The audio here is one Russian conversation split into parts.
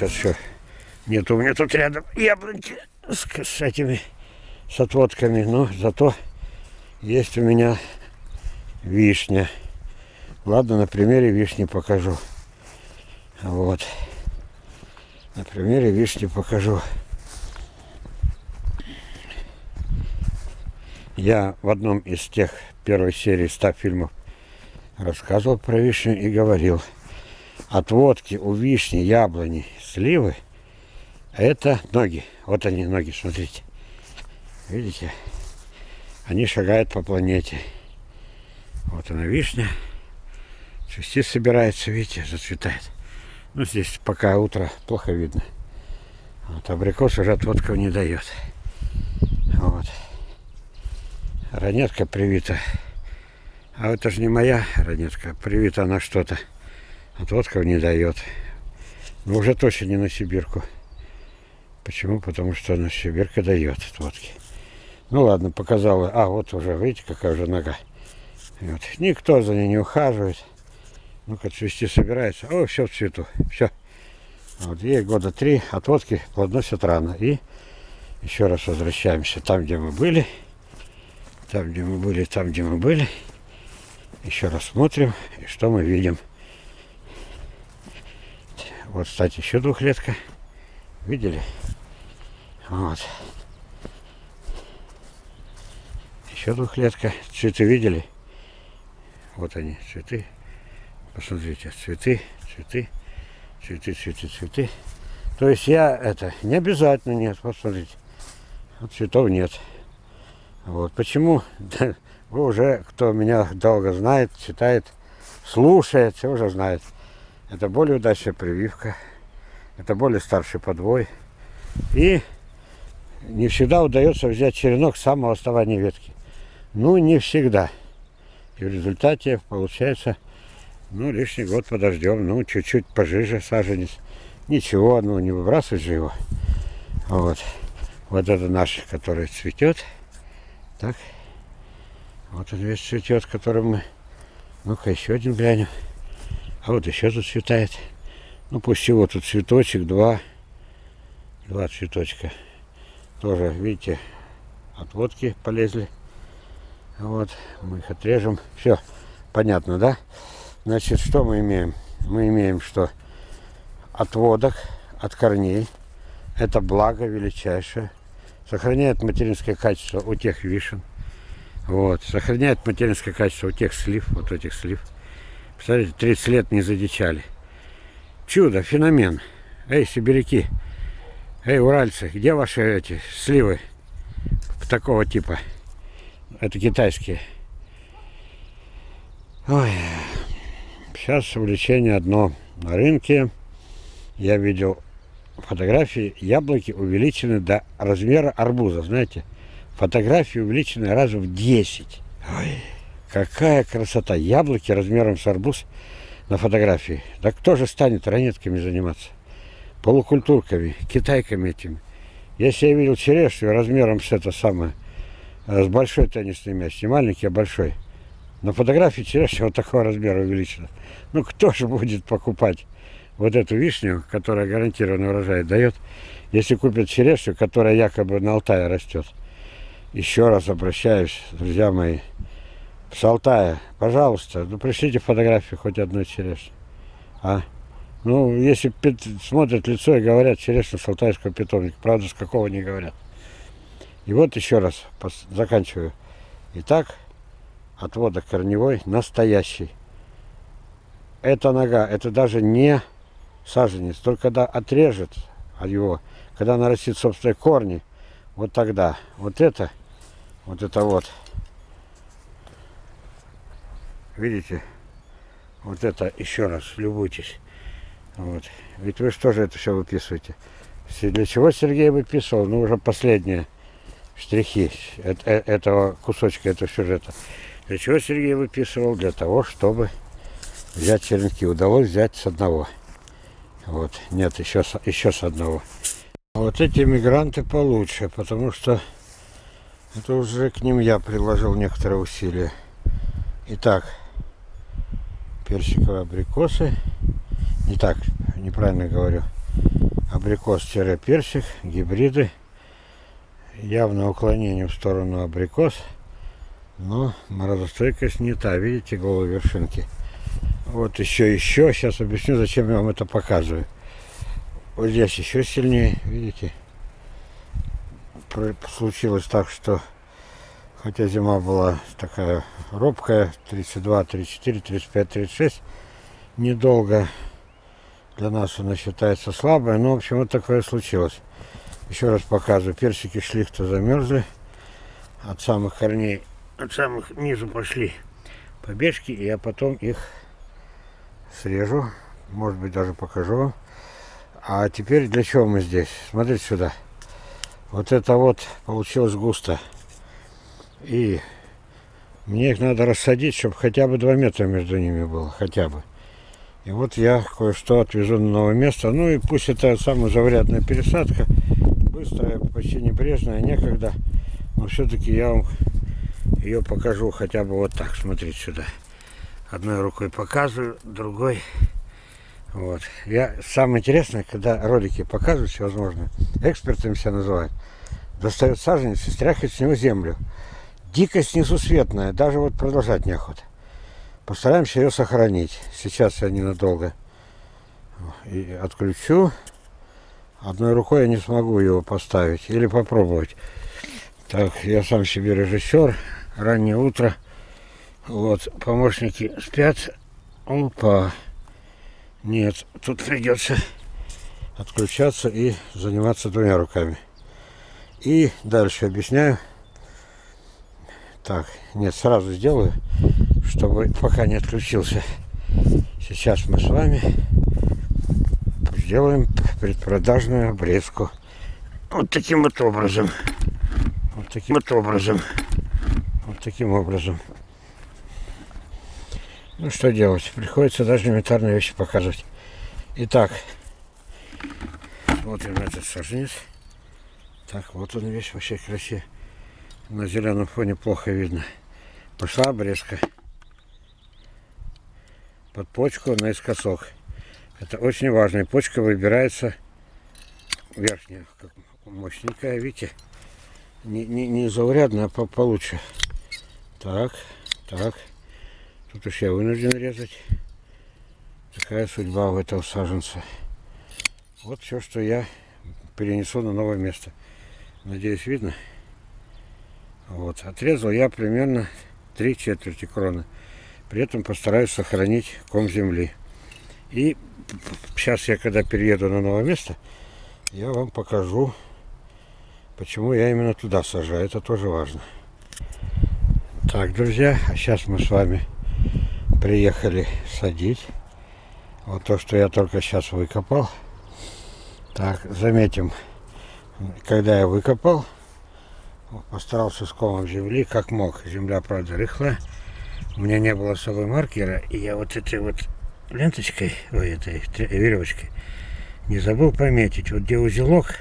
сейчас еще нет у меня тут рядом яблоньки с этими, с отводками, но зато есть у меня вишня. Ладно, на примере вишни покажу. Вот. На примере вишни покажу. Я в одном из тех первой серии 100 фильмов рассказывал про вишню и говорил: отводки у вишни, яблони, сливы — это ноги. Вот они, ноги, смотрите. Видите? Они шагают по планете. Вот она, вишня. Цвести собирается, видите, зацветает. Ну, здесь пока утро, плохо видно. Вот абрикос уже отводков не дает. Вот. Ранетка привита. А это же не моя ранетка. Привита она что-то. Отводков не дает. Но уже точно не на сибирку. Почему? Потому что на сибирка дает отводки. Ну ладно, показала. А, вот уже, видите, какая уже нога. Вот. Никто за ней не ухаживает. Ну-ка, цвести собирается. О, все в цвету. Все. Вот ей года 3, отводки плодоносят рано. И еще раз возвращаемся там, где мы были. Там, где мы были, там, где мы были. Еще раз смотрим, и что мы видим. Вот, кстати, еще двухлетка. Видели? Вот. Еще двухлетка. Цветы видели? Вот они, цветы. Посмотрите, цветы, цветы, цветы, цветы, цветы. То есть я это не обязательно, нет, посмотрите. Вот цветов нет. Вот почему? Вы уже, кто меня долго знает, читает, слушает, все уже знает. Это более удачная прививка, это более старший подвой. И не всегда удается взять черенок с самого основания ветки. Ну, не всегда. И в результате получается, ну, лишний год подождем, ну, чуть-чуть пожиже саженец. Ничего, ну, не выбрасывать же его. Вот. Вот это наш, который цветет. Так. Вот он весь цветет, который мы... Ну-ка, еще один глянем. А вот еще тут цветает. Ну, пусть всего тут цветочек, два цветочка. Тоже, видите, отводки полезли. Вот, мы их отрежем. Все, понятно, да? Значит, что мы имеем? Мы имеем, что отводок от корней — это благо величайшее. Сохраняет материнское качество у тех вишен. Вот. Сохраняет материнское качество у тех слив, вот этих слив. Представляете, 30 лет не задичали. Чудо, феномен. Эй, сибиряки, эй, уральцы, где ваши эти сливы такого типа? Это китайские. Ой. Сейчас увлечение одно. На рынке я видел фотографии, яблоки увеличены до размера арбуза, знаете. Фотографии увеличены раза в 10. Ой, какая красота. Яблоки размером с арбуз на фотографии. Да кто же станет ранетками заниматься? Полукультурками, китайками этими. Если я видел черешню размером с это самое, с большой теннисный мяч, не маленький, а большой. На фотографии черешня вот такого размера увеличена. Ну кто же будет покупать вот эту вишню, которая гарантированный урожай дает, если купят черешню, которая якобы на Алтае растет? Еще раз обращаюсь, друзья мои, с Алтая, пожалуйста, ну пришлите фотографию хоть одной черешни. А? Ну, если смотрят лицо и говорят черешня с алтайского питомника, правда, с какого не говорят. И вот еще раз заканчиваю. Итак, отводок корневой настоящий. Эта нога, это даже не саженец, только когда отрежет от его, когда нарастит собственные корни, вот тогда. Вот это вот. Видите? Вот это, еще раз, любуйтесь. Вот. Ведь вы что же это все выписываете? Для чего Сергей выписывал? Ну, уже последние штрихи этого кусочка, этого сюжета. Для чего Сергей выписывал? Для того, чтобы взять черенки. Удалось взять с одного. Вот. Нет, еще с одного. А вот эти мигранты получше, потому что это уже к ним я приложил некоторые усилия. Итак, персиковые абрикосы. Не так, неправильно говорю. Абрикос-персик, гибриды. Явное уклонение в сторону абрикос. Но морозостойкость не та. Видите, голые вершинки? Вот еще. Сейчас объясню, зачем я вам это показываю. Вот здесь еще сильнее. Видите? Случилось так, что хотя зима была такая робкая, 32, 34, 35, 36, недолго. Для нас она считается слабой, но в общем вот такое случилось. Еще раз показываю. Персики шлихта замерзли. От самых корней, от самых низу пошли побежки. И я потом их срежу. Может быть, даже покажу вам. А теперь для чего мы здесь? Смотрите сюда. Вот это вот получилось густо. И мне их надо рассадить, чтобы хотя бы 2 метра между ними было. Хотя бы. И вот я кое-что отвезу на новое место. Ну и пусть это самая заурядная пересадка. Быстрая, почти небрежная, некогда. Но все-таки я вам ее покажу хотя бы вот так. Смотрите сюда. Одной рукой показываю, другой. Вот. Самое интересное, когда ролики показывают всевозможные, экспертами себя называют, достает саженец и стряхивает с него землю. Дикость несусветная, даже вот продолжать неохота. Постараемся ее сохранить. Сейчас я ненадолго и отключу. Одной рукой я не смогу его поставить или попробовать. Так, я сам себе режиссер. Раннее утро. Вот, помощники спят. Опа. Нет, тут придется отключаться и заниматься 2 руками. И дальше объясняю. Так, нет, сразу сделаю, чтобы пока не отключился. Сейчас мы с вами сделаем предпродажную обрезку. Вот таким вот образом. Вот таким вот образом. Вот таким образом. Ну что делать? Приходится даже элементарные вещи показывать. Итак, смотрим на этот саженец. Так, вот он весь вообще красивый. На зеленом фоне плохо видно. Пошла обрезка под почку наискосок. Это очень важно. И почка выбирается верхняя, как мощненькая, видите? Не заурядная, а получше. Так. Тут уж я вынужден резать. Такая судьба у этого саженца. Вот все, что я перенесу на новое место. Надеюсь, видно? Вот. Отрезал я примерно 3/4 кроны. При этом постараюсь сохранить ком земли. И сейчас я, когда перееду на новое место, я вам покажу, почему я именно туда сажаю. Это тоже важно. Так, друзья, а сейчас мы с вами приехали садить. Вот то, что я только сейчас выкопал. Так, заметим, когда я выкопал, постарался с комом земли, как мог. Земля, правда, рыхлая. У меня не было с собой маркера, и я вот этой вот ленточкой, этой веревочкой, не забыл пометить, вот где узелок,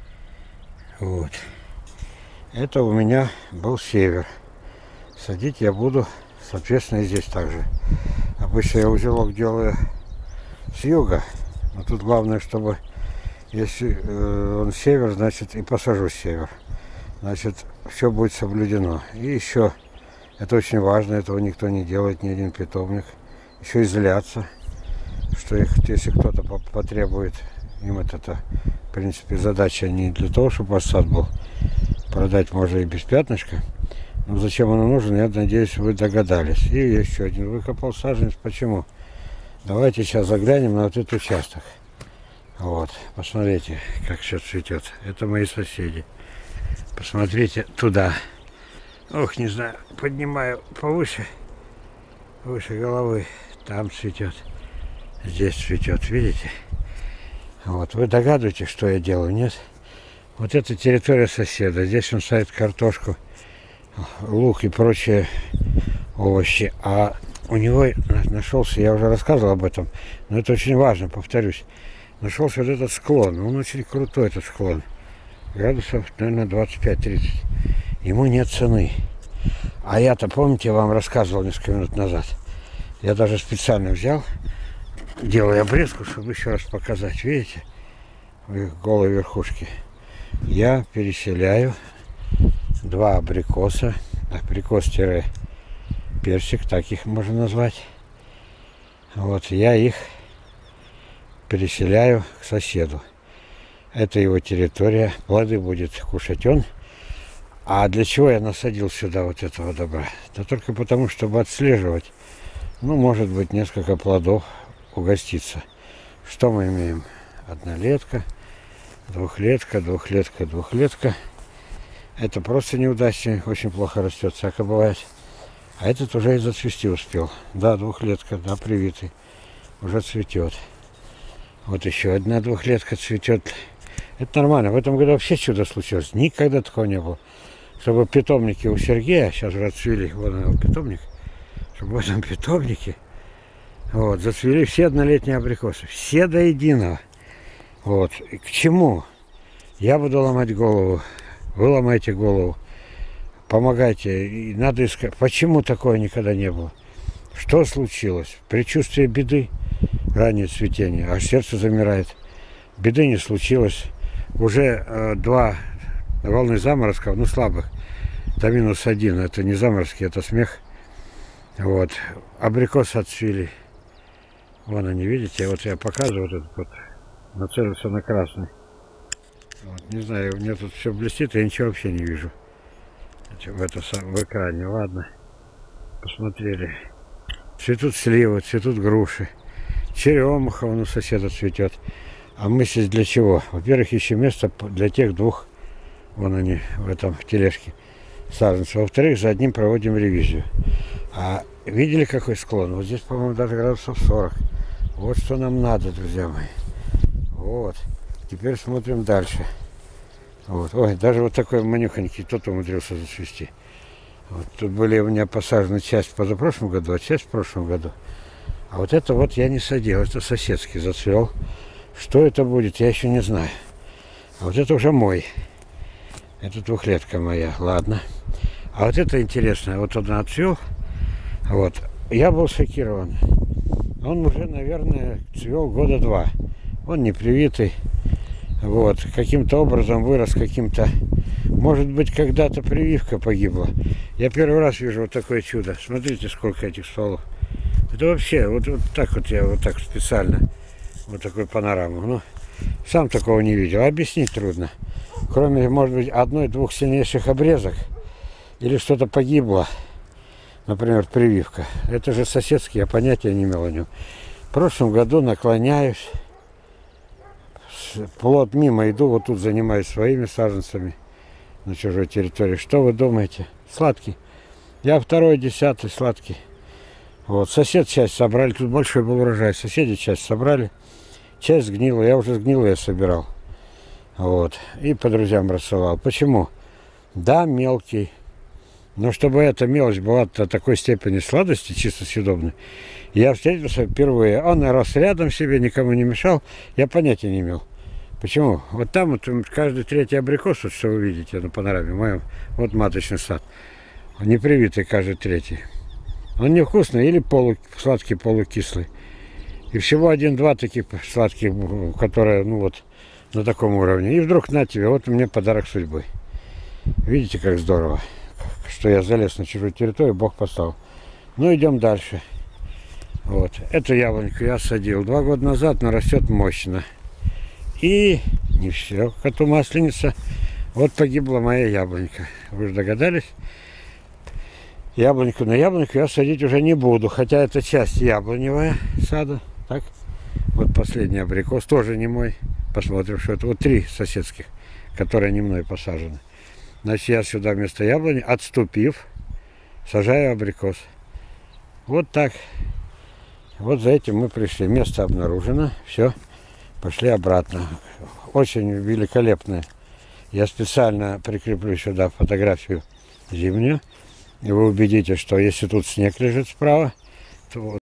вот, это у меня был север. Садить я буду, соответственно, и здесь также. Обычно я узелок делаю с юга, но тут главное, чтобы, если он север, значит и посажу север. Значит, все будет соблюдено. И еще, это очень важно, этого никто не делает, ни один питомник. Еще изляться, что их, если кто-то потребует, им это, в принципе, задача не для того, чтобы посад был. Продать можно и без пятнышка. Но зачем оно нужно, я надеюсь, вы догадались. И еще один выкопал саженец. Почему? Давайте сейчас заглянем на вот этот участок. Вот, посмотрите, как все цветет. Это мои соседи. Посмотрите туда. Ох, не знаю, поднимаю повыше, выше головы. Там цветет, здесь цветет, видите? Вот, вы догадываетесь, что я делаю, нет? Вот это территория соседа. Здесь он садит картошку, лук и прочие овощи. А у него нашелся, я уже рассказывал об этом, но это очень важно, повторюсь. Нашелся вот этот склон. Он очень крутой, этот склон. Градусов, наверное, 25-30. Ему нет цены. А я-то, помните, я вам рассказывал несколько минут назад. Я даже специально взял, делаю обрезку, чтобы еще раз показать. Видите? в их голой верхушке, я переселяю 2 абрикоса, абрикос-персик, так их можно назвать. Вот, я их переселяю к соседу. Это его территория, плоды будет кушать он. А для чего я насадил сюда вот этого добра? Да только потому, чтобы отслеживать, ну, может быть, несколько плодов угоститься. Что мы имеем? Однолетка, двухлетка, двухлетка, двухлетка. Это просто неудачный, очень плохо растет, всякое бывает. А этот уже и зацвести успел. Да, двухлетка, да, привитый. Уже цветет. Вот еще одна двухлетка цветет. Это нормально. В этом году вообще чудо случилось. Никогда такого не было. Чтобы питомники у Сергея, сейчас уже отцвели, вот он его питомник, чтобы в этом питомнике вот, зацвели все однолетние абрикосы. Все до единого. Вот. И к чему? Я буду ломать голову. Вы ломаете голову. Помогайте. И надо искать. Почему такое никогда не было? Что случилось? Предчувствие беды. Раннее цветение. Аж сердце замирает. Беды не случилось. Уже 2 волны заморозков, ну слабых. До -1. Это не заморозки, это смех. Вот. Абрикосы отцвели. Вон они, видите? Вот я показываю вот этот вот. Нацелился на красный. Вот. Не знаю, у меня тут все блестит, я ничего вообще не вижу. В экране. Ладно. Посмотрели. Цветут сливы, цветут груши. Черемуха вон у соседа цветет. А мы здесь для чего? Во-первых, ищем место для тех 2, вон они, в этом тележке, саженцев. Во-вторых, за одним проводим ревизию. А видели, какой склон? Вот здесь, по-моему, даже градусов 40. Вот что нам надо, друзья мои. Вот. Теперь смотрим дальше. Вот. Ой, даже вот такой манюхонький, тот умудрился зацвести. Вот. Тут были у меня посажены часть в позапрошлом году, а часть в прошлом году. А вот это вот я не садил, это соседский зацвел. Что это будет, я еще не знаю. А вот это уже мой. Это двухлетка моя, ладно. А вот это интересно, вот он отцвел. Вот. Я был шокирован. Он уже, наверное, цвел года 2. Он не привитый. Вот. Каким-то образом вырос, каким-то... Может быть, когда-то прививка погибла. Я первый раз вижу вот такое чудо. Смотрите, сколько этих стволов. Это вообще, вот так вот я вот так специально, вот такую панораму. Ну, сам такого не видел. Объяснить трудно. Кроме, может быть, 1-2 сильнейших обрезок. Или что-то погибло. Например, прививка. Это же соседский, я понятия не имел о нем. В прошлом году наклоняюсь. Плод мимо иду, вот тут занимаюсь своими саженцами на чужой территории. Что вы думаете? Сладкий. Я 2-й, 10-й сладкий. Вот, сосед часть собрали, тут большой был урожай. Соседи часть собрали, часть сгнила. Я уже сгнилые собирал. Вот, и по друзьям рассылал. Почему? Да, мелкий. Но чтобы эта мелочь была до такой степени сладости, чисто съедобной, я встретился впервые. Он рос рядом себе, никому не мешал. Я понятия не имел. Почему? Вот там вот каждый 3-й абрикос, вот что вы видите на панораме, моем, вот маточный сад. Не привитый каждый 3-й. Он невкусный или сладкий, полукислый. И всего 1-2 таких сладких, которые, ну вот, на таком уровне. И вдруг на тебе, вот у меня подарок судьбы. Видите, как здорово, что я залез на чужую территорию, Бог послал. Ну, идем дальше. Вот, эту яблоньку я садил 2 года назад, но растет мощно. И не все, коту масленица. Вот погибла моя яблонька. Вы же догадались? Яблоньку на яблоньку я садить уже не буду, хотя это часть яблоневая сада. Так, вот последний абрикос, тоже не мой. Посмотрим, что это. Вот 3 соседских, которые не мной посажены. Значит, я сюда вместо яблони, отступив, сажаю абрикос. Вот так. Вот за этим мы пришли. Место обнаружено. Все, пошли обратно. Очень великолепное. Я специально прикреплю сюда фотографию зимнюю. И вы убедитесь, что если тут снег лежит справа, то